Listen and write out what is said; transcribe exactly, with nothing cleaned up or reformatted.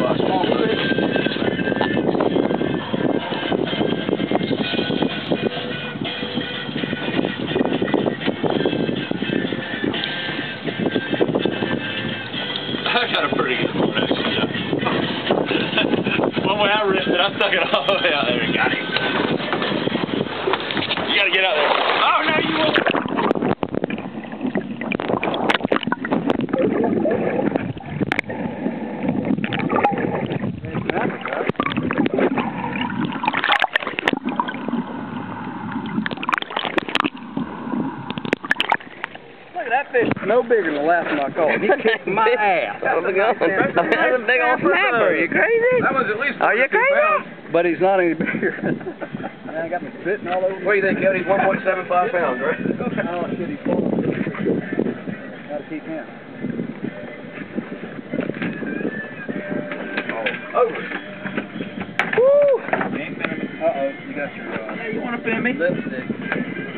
a small fish. I got a pretty good one, actually. Yeah. One way I ripped it, I stuck it all the way out there and got him. You gotta get out there. Oh, no, you won't. That fish is no bigger than the last one I caught. He kicked my ass. That was a good one. That's a big old snapper. Are you crazy? That was at least Are you crazy? pounds. But he's not any bigger. Man, I got me spitting all over. What do you think, Cody? one point seven five pounds, right? Oh, shit, he's full. Gotta keep him. Oh, over. Woo! Uh-oh, you got your, uh... Yeah, you want to pin me? Lipstick.